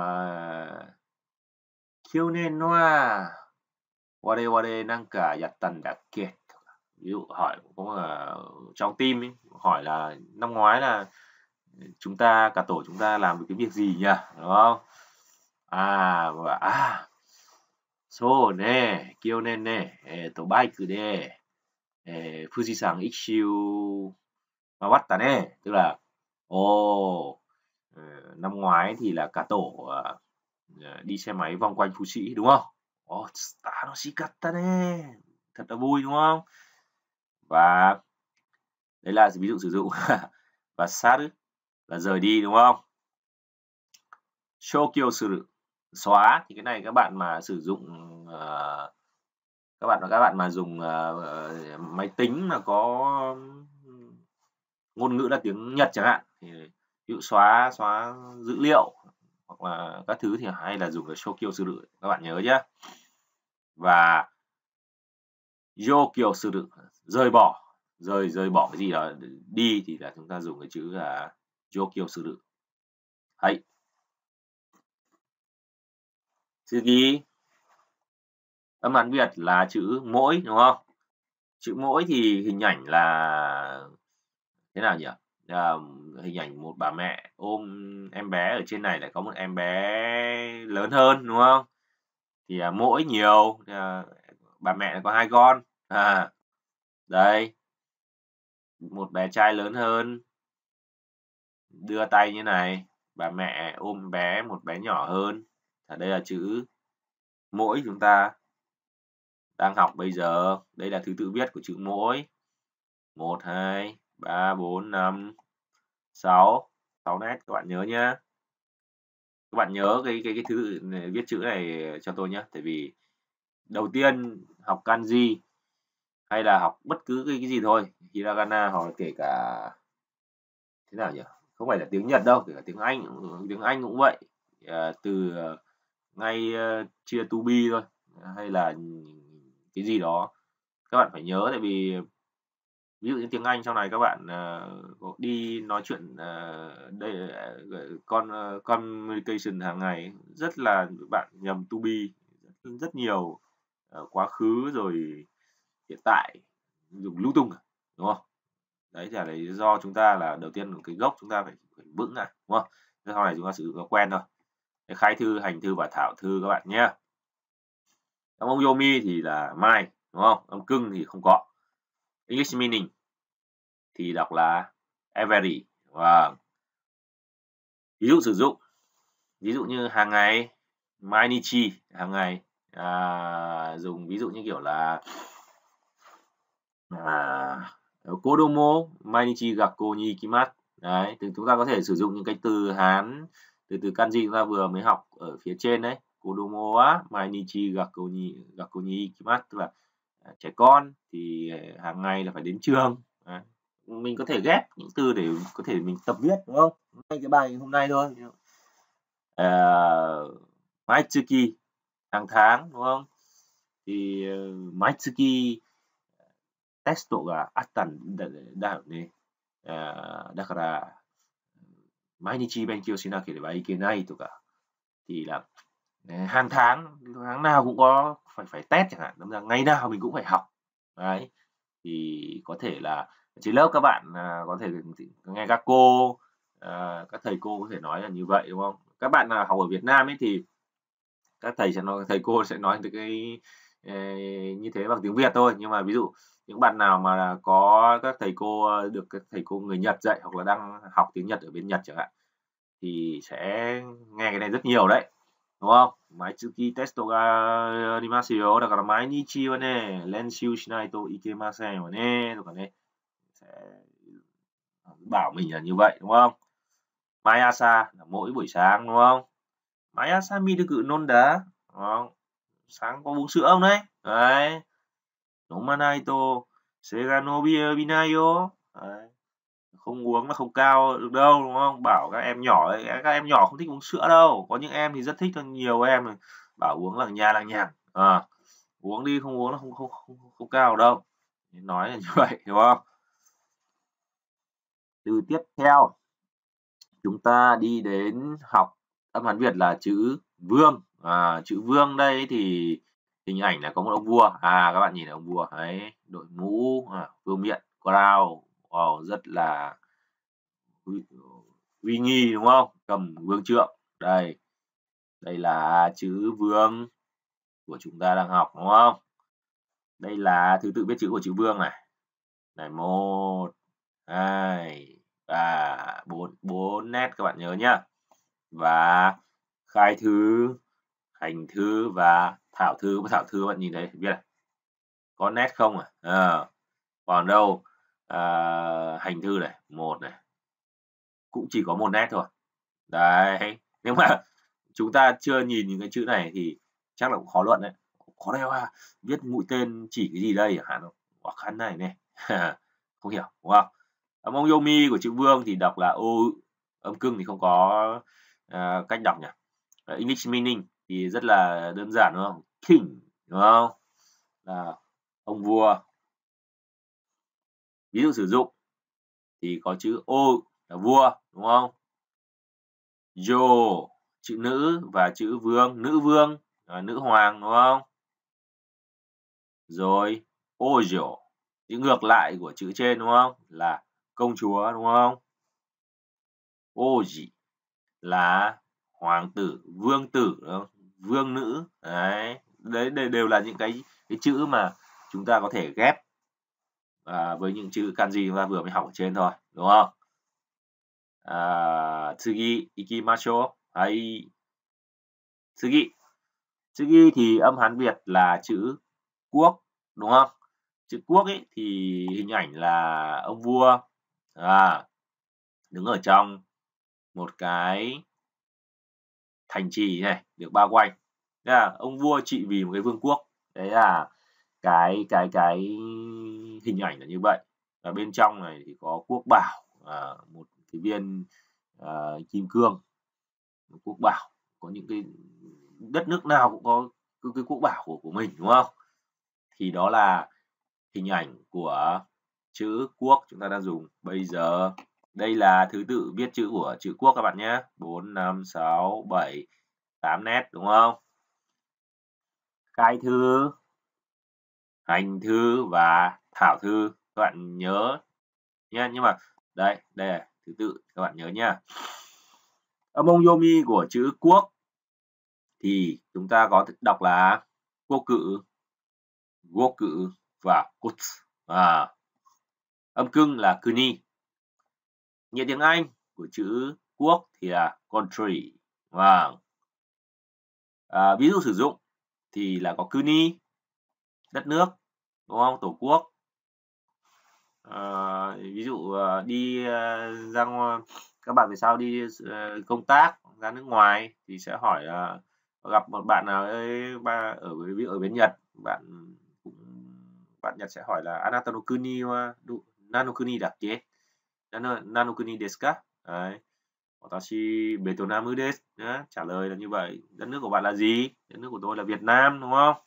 A: kyonen wa ware nanka yattan dakke. Ví dụ hỏi cũng là trong team ấy, hỏi là năm ngoái là chúng ta cả tổ chúng ta làm được cái việc gì nhỉ, đúng không? À và à so ne kyonen ne eto bike de Fujisan ichiu mawatta ne, tức là ồ oh, năm ngoái thì là cả tổ uh, đi xe máy vòng quanh Phú Sĩ, đúng không? Ồ, oh, tanoshikatta ne, thật là vui, đúng không? Và đấy là ví dụ sử dụng. Và saru là rời đi, đúng không? Shokyo suru, xóa, thì cái này các bạn mà sử dụng uh, các bạn các bạn mà dùng uh, máy tính mà có ngôn ngữ là tiếng Nhật chẳng hạn, thì ví dụ xóa xóa dữ liệu hoặc là các thứ thì hay là dùng cái shokyo suru, các bạn nhớ nhé. Và yokyo suru, rời bỏ, rời rời bỏ cái gì đó đi thì là chúng ta dùng cái chữ là yokyo suru. Hay. Tsugi, âm Hán Việt là chữ mỗi, đúng không? Chữ mỗi thì hình ảnh là thế nào nhỉ? À, hình ảnh một bà mẹ ôm em bé, ở trên này lại có một em bé lớn hơn, đúng không? Thì à, mỗi nhiều, à, bà mẹ có hai con. À, đây, một bé trai lớn hơn đưa tay như này, bà mẹ ôm bé, một bé nhỏ hơn. Ở đây là chữ mỗi chúng ta đang học bây giờ. Đây là thứ tự viết của chữ mỗi. một, hai, ba, bốn, năm, sáu. sáu nét các bạn nhớ nhá. Các bạn nhớ cái cái cái thứ tự viết chữ này cho tôi nhé. Tại vì đầu tiên học kanji hay là học bất cứ cái, cái gì thôi, hiragana hoặc là kể cả thế nào nhỉ? Không phải là tiếng Nhật đâu, kể cả tiếng Anh, tiếng Anh cũng vậy. À, từ ngay uh, chia to be thôi, hay là cái gì đó các bạn phải nhớ. Tại vì ví dụ như tiếng Anh sau này các bạn uh, đi nói chuyện uh, đây uh, con uh, communication hàng ngày rất là bạn nhầm to be rất, rất nhiều, uh, quá khứ rồi hiện tại dùng lung tung, đúng không? Đấy là lý do chúng ta là đầu tiên cái gốc chúng ta phải, phải vững à, đúng không? Sau này chúng ta sử dụng nó quen thôi. Khai thư, hành thư và thảo thư các bạn nhé. Âm ông yomi thì là mai, đúng không? Âm cưng thì không có. English meaning thì đọc là every. Và ví dụ sử dụng, ví dụ như hàng ngày, mainichi, hàng ngày, à, dùng ví dụ như kiểu là à, kodomo mainichi gakkou ni ikimasu. Đấy, thì chúng ta có thể sử dụng những cái từ Hán, từ từ kanji chúng ta vừa mới học ở phía trên đấy. Kodomo wa mainichi gakkou ni gakkou ni ikimasu, tức là trẻ con thì hàng ngày là phải đến trường. Đấy. Mình có thể ghép những từ để có thể mình tập viết, đúng không? Ngay cái bài hôm nay thôi. Uh, Maitsuki, hàng tháng, đúng không? Thì uh, Maitsuki テストがあったんだだよね。あだから、毎日勉強しなければいけないとか. Thì là hàng tháng, tháng nào cũng có phải phải test chẳng hạn, là ngày nào mình cũng phải học. Đấy. Thì có thể là trên lớp các bạn à, có thể nghe các cô, à, các thầy cô có thể nói là như vậy, đúng không? Các bạn nào học ở Việt Nam ấy thì các thầy sẽ nói, thầy cô sẽ nói từ cái như thế bằng tiếng Việt thôi. Nhưng mà ví dụ những bạn nào mà có các thầy cô được các thầy cô người Nhật dạy hoặc là đang học tiếng Nhật ở bên Nhật chẳng hạn thì sẽ nghe cái này rất nhiều đấy, đúng không? Maitsuki testo ga arimasu yo, dakara mainichi wa ne renshū shinai to ikemasen wa ne, to ka ne, sẽ bảo mình là như vậy, đúng không? Mayasa là mỗi buổi sáng, đúng không? Mayasa miruku nonda, đúng không? Sáng có uống sữa không đấy? Đấy. Nomanai to se ga nobinai yo. Không uống là không cao được đâu, đúng không? Bảo các em nhỏ ấy, các em nhỏ không thích uống sữa đâu. Có những em thì rất thích, nhiều em bảo uống lằng nhà lằng nhằng. À, uống đi, không uống là không không không, không cao đâu. Nói là như vậy, đúng không? Từ tiếp theo chúng ta đi đến học âm Hán Việt là chữ Vương. À, chữ Vương đây thì hình ảnh là có một ông vua. À, các bạn nhìn thấy ông vua ấy, đội mũ, à, vương miện, crown, wow, rất là uy, uy nghi, đúng không? Cầm vương trượng. Đây, đây là chữ Vương của chúng ta đang học, đúng không? Đây là thứ tự viết chữ của chữ Vương này. Này, một, hai, ba, bốn, bốn nét các bạn nhớ nhá. Và khai thư, hành thư và thảo thư. Thảo thư bạn nhìn thấy biết này, có nét không à? À còn đâu à, hành thư này, một này cũng chỉ có một nét thôi. Đấy, nếu mà chúng ta chưa nhìn những cái chữ này thì chắc là cũng khó luận đấy. Khó đeo à, viết mũi tên chỉ cái gì đây hả? Hoặc khăn này này. Không hiểu, đúng không? Âm ông yomi của chữ Vương thì đọc là ô, âm cưng thì không có uh, cách đọc nhỉ. Uh, English meaning thì rất là đơn giản, đúng không? King, đúng không? Là ông vua. Ví dụ sử dụng thì có chữ ô là vua, đúng không? Yo chữ nữ và chữ vương, nữ vương, à, nữ hoàng, đúng không? Rồi ojo chữ ngược lại của chữ trên, đúng không? Là công chúa, đúng không? Oji là hoàng tử, vương tử, đúng không? Vương nữ. Đấy, đấy đều là những cái cái chữ mà chúng ta có thể ghép à, với những chữ kanji chúng ta vừa mới học ở trên thôi, đúng không? À, tsugi ikimashou. Hay. Tsugi. Tsugi thì âm Hán Việt là chữ quốc, đúng không? Chữ quốc ấy thì hình ảnh là ông vua à, đứng ở trong một cái thành trì này được bao quanh. Thế là ông vua trị vì một cái vương quốc. Đấy là cái cái cái hình ảnh là như vậy. Và bên trong này thì có quốc bảo, à, một cái viên à, kim cương, một quốc bảo. Có những cái đất nước nào cũng có cái, cái quốc bảo của của mình, đúng không? Thì đó là hình ảnh của chữ quốc chúng ta đang dùng bây giờ. Đây là thứ tự viết chữ của chữ quốc các bạn nhé. bốn, năm, sáu, bảy, tám nét, đúng không? Khai thư, hành thư và thảo thư. Các bạn nhớ nhé. Nhưng mà đây, đây là thứ tự, các bạn nhớ nhá. Âm ông yomi của chữ quốc thì chúng ta có đọc là quốc cự, quốc cự và kutsu. À, âm cưng là kuni. Nghĩa tiếng Anh của chữ quốc thì là country. Và à, ví dụ sử dụng thì là có kuni, đất nước, đúng không? Tổ quốc. À, ví dụ uh, đi uh, ra ngoài, các bạn về sau đi uh, công tác ra nước ngoài thì sẽ hỏi uh, gặp một bạn nào ấy ba ở ví dụ ở bên Nhật, bạn cũng bạn Nhật sẽ hỏi là Anata no kuni wa nano kuni dakke? Nano, nano kuni desu ka? Đấy. Watashi Vietnam desu. Đấy, trả lời là như vậy. Đất nước của bạn là gì? Đất nước của tôi là Việt Nam, đúng không?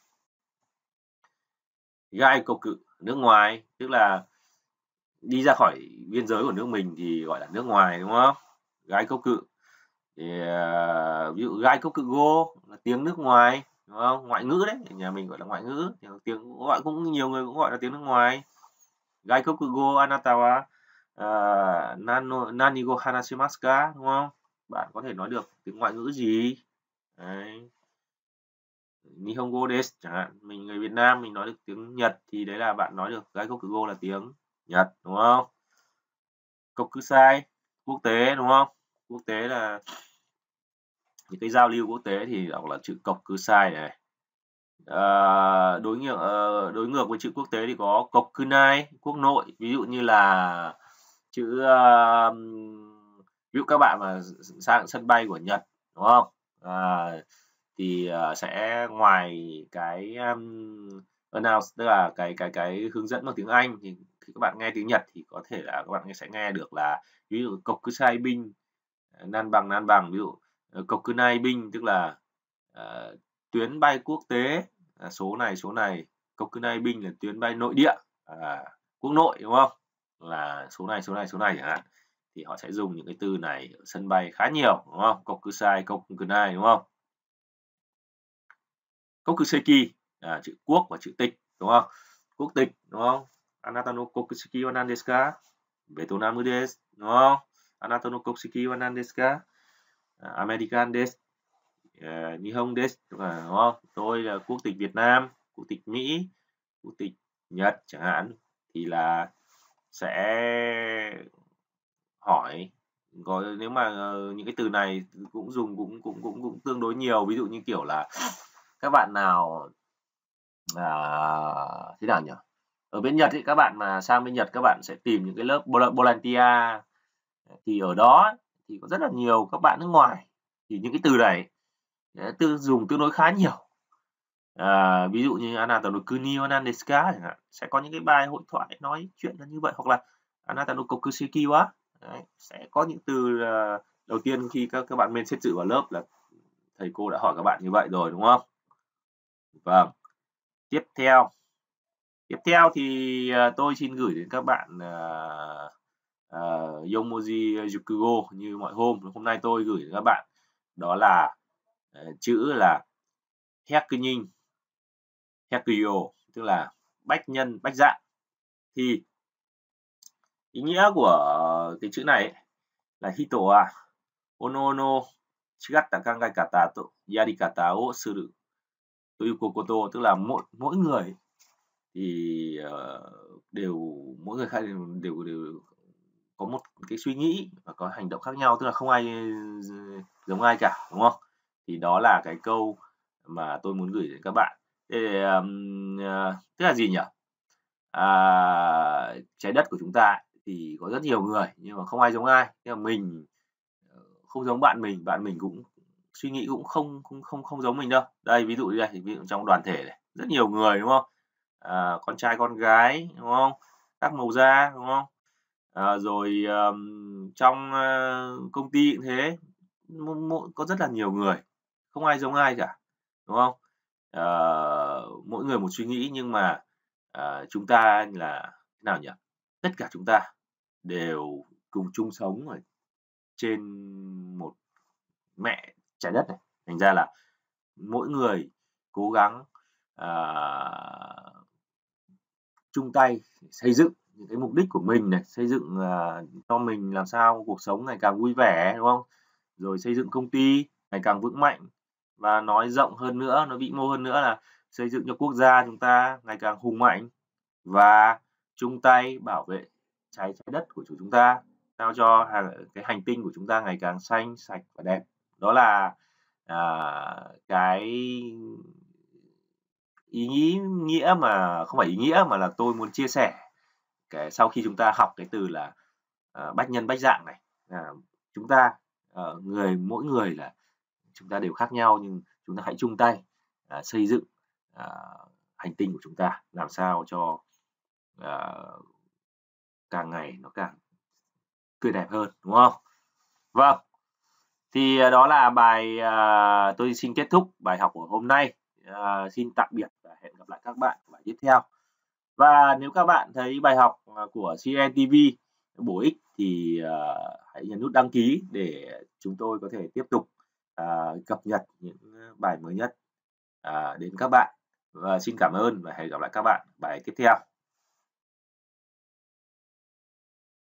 A: Gai cầu cự, nước ngoài, tức là đi ra khỏi biên giới của nước mình thì gọi là nước ngoài, đúng không? Gai câu cự thì uh, ví dụ gai câu cự go là tiếng nước ngoài, đúng không? Ngoại ngữ đấy, nhà mình gọi là ngoại ngữ, tiếng gọi cũng nhiều người cũng gọi là tiếng nước ngoài. Gai câu cự go anata wa uh, nano nani go hanashimasu ka, đúng không? Bạn có thể nói được tiếng ngoại ngữ gì? Đấy. Nihongo desu chẳng hạn, mình người Việt Nam mình nói được tiếng Nhật thì đấy là bạn nói được gai câu cự go là tiếng Nhật, đúng không? Kokusai, quốc tế, đúng không? Quốc tế là những cái giao lưu quốc tế thì đọc là chữ Kokusai này. À, đối ngược uh, đối ngược với chữ quốc tế thì có Kokunai, quốc nội. Ví dụ như là chữ uh, ví dụ các bạn mà sang sân bay của Nhật, đúng không? À, thì uh, sẽ ngoài cái um, announce, tức là cái cái cái hướng dẫn bằng tiếng Anh, thì khi các bạn nghe tiếng Nhật thì có thể là các bạn sẽ nghe được là ví dụ Kokusai binh, nan bằng nan bằng, ví dụ Kokunai binh tức là uh, tuyến bay quốc tế, à, số này số này. Kokunai binh là tuyến bay nội địa, à, quốc nội, đúng không? Là số này số này số này chẳng hạn. Thì họ sẽ dùng những cái từ này ở sân bay khá nhiều, đúng không? Kokusai, Kokunai, đúng không? Kokuseki là chữ quốc và chữ tịch, đúng không? Quốc tịch, đúng không? Anata no kokuseki wa nan desu ka? Vietnam desu, đúng không? Anata no kokuseki wa nan desu ka? American desu, uh, Nihon desu, đúng không? Tôi là quốc tịch Việt Nam, quốc tịch Mỹ, quốc tịch Nhật chẳng hạn, thì là sẽ hỏi. Có nếu mà uh, những cái từ này cũng dùng cũng cũng cũng cũng tương đối nhiều, ví dụ như kiểu là các bạn nào à, thế nào nhỉ? Ở bên Nhật thì các bạn mà sang bên Nhật các bạn sẽ tìm những cái lớp volunteer, thì ở đó thì có rất là nhiều các bạn nước ngoài, thì những cái từ này từ dùng tương đối khá nhiều. À, ví dụ như Anata no kuni wa nan desu ka chẳng hạn, sẽ có những cái bài hội thoại nói chuyện là như vậy, hoặc là Anata no kokuseki wa. Đấy, sẽ có những từ uh, đầu tiên khi các các bạn lên xét dự vào lớp là thầy cô đã hỏi các bạn như vậy rồi, đúng không? Vâng. Tiếp theo tiếp theo thì uh, tôi xin gửi đến các bạn uh, uh, Yomoji Jukugo như mọi hôm. Hôm nay tôi gửi đến các bạn đó là uh, chữ là Hyakunin, Hyakuyo, tức là bách nhân, bách dạng. Thì ý nghĩa của cái chữ này ấy, là hito wa ono no chigatta kangaekata to yarikata o suru toyu kokoto, tức là mỗi mỗi người thì uh, đều mỗi người khác đều đều đều có một cái suy nghĩ và có hành động khác nhau, tức là không ai giống ai cả, đúng không? Thì đó là cái câu mà tôi muốn gửi đến các bạn. Thế, ờm, ờ, tức là gì nhỉ? À, trái đất của chúng ta ấy, thì có rất nhiều người nhưng mà không ai giống ai. Nhưng mà mình, ờ, không giống bạn mình, bạn mình cũng suy nghĩ cũng không không không không giống mình đâu. Đây, ví dụ như đây, ví dụ trong đoàn thể này, rất nhiều người, đúng không? À, con trai, con gái, đúng không? Các màu da, đúng không? À, rồi, ờm, trong, ơ, công ty cũng thế, mỗi mỗi có rất là nhiều người, không ai giống ai cả, đúng không? Ờ, mỗi người một suy nghĩ nhưng mà, à, chúng ta là thế nào nhỉ? Tất cả chúng ta đều cùng chung sống ở trên một mẹ trái đất này, thành ra là mỗi người cố gắng, à, chung tay xây dựng những cái mục đích của mình này, xây dựng, à, cho mình làm sao cuộc sống ngày càng vui vẻ, đúng không? Rồi xây dựng công ty ngày càng vững mạnh và nói rộng hơn nữa, nói vĩ mô hơn nữa là xây dựng cho quốc gia chúng ta ngày càng hùng mạnh và chung tay bảo vệ trái trái đất của chúng chúng ta, sao cho hàng cái hành tinh của chúng ta ngày càng xanh, sạch và đẹp. Đó là, à, cái ý nghĩ nghĩa mà không phải ý nghĩa mà là tôi muốn chia sẻ cái sau khi chúng ta học cái từ là, ờ, bách nhân bách dạng này, à, chúng ta, ờ, người mỗi người là chúng ta đều khác nhau nhưng chúng ta hãy chung tay, à, xây dựng, à, hành tinh của chúng ta làm sao cho, ờ, càng ngày nó càng tươi đẹp hơn, đúng không? Vâng, thì, à, đó là bài, à tôi xin kết thúc bài học của hôm nay. À, xin tạm biệt và hẹn gặp lại các bạn ở bài tiếp theo. Và nếu các bạn thấy bài học, à, của xê en ti vi bổ ích thì, ờ, hãy nhấn nút đăng ký để chúng tôi có thể tiếp tục, à, cập nhật những, bài mới nhất, à, đến các bạn. Và xin cảm ơn và hẹn gặp lại các bạn bài tiếp theo.